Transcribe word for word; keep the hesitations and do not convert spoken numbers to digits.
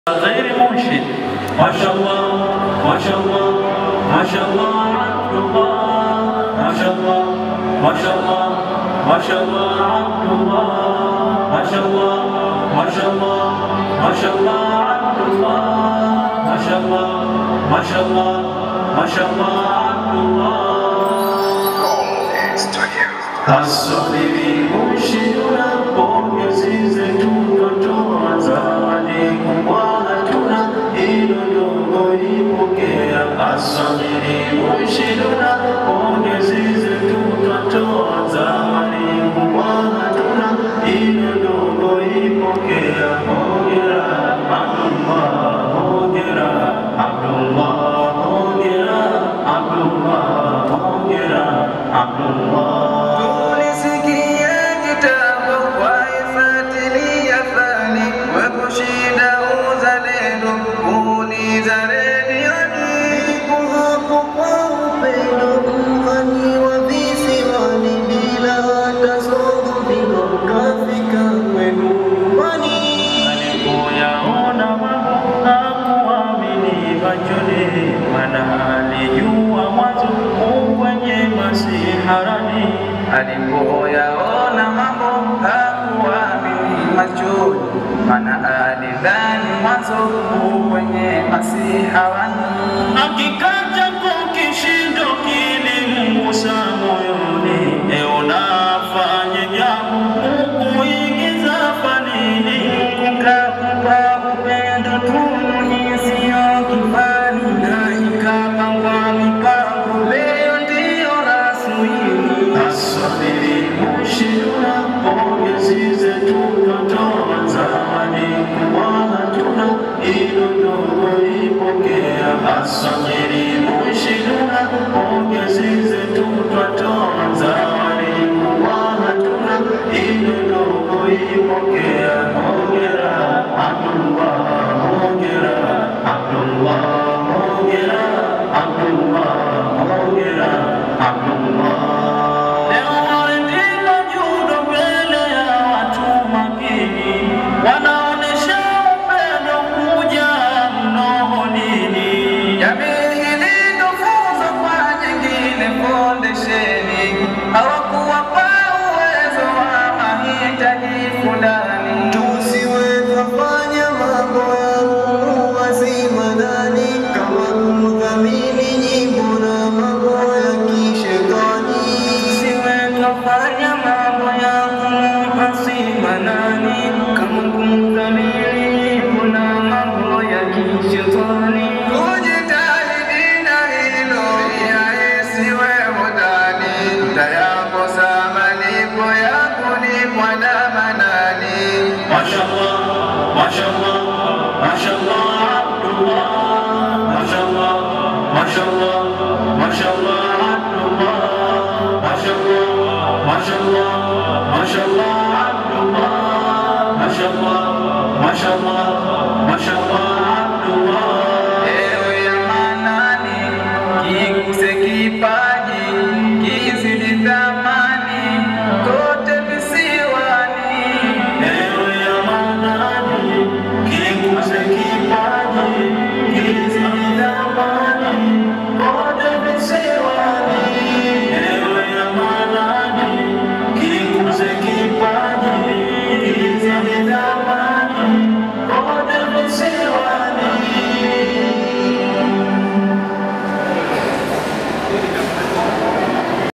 غير مرشد. ما شاء الله ما شاء الله ما شاء الله عبد الله ما شاء الله ما شاء الله ما شاء الله عبد الله ما شاء الله ما شاء الله ما شاء الله عبد الله ما شاء الله ما شاء الله ما شاء الله عبد الله. Asubiri kushindwa pongezi zetu kutoa zawadi kubwa hatuna hilo ndogo ipokea. Asubiri kushindwa pongezi zetu kutoa zawadi kubwa hatuna hilo ndogo ipokea. Hongera Abdullah, hongera Abdullah, hongera Abdullah, hongera Abdullah. Alipoyaona mambo hakuamini machoni, maana alidhani mwanzo kwenye masiharani. Hakikaja kukishindo kilimgusa moyoni, e unafanya jambo kuingiza fanini, kukakupa upendo tu isiyo kifani, na ikapangwa mipango leo ndiyo rasmi. Asubiri kushindwa pongezi zetu kutoa zawadi kubwa hatuna hilo ndogo ipokea. Asubiri kushindwa pongezi zetu kutoa zawadi kubwa hatuna hilo ndogo ipokea. Hongera Abdullah, hongera Abdullah, hongera Abdullah, hongera Abdullah. Wanaonesha upendo kuja mnoho nini, jamii hili tufunzo kwa nyingine fondesheni, hawakuwapa uwezo wa mahitaji fulani. Tusiwe kufanya mambo ya Mungu wazima ndani, kama kumdhamini nyimbo na mambo ya kishetani. Tusiwe kufanya mambo ya Mungu wazima ndani, ما شاء الله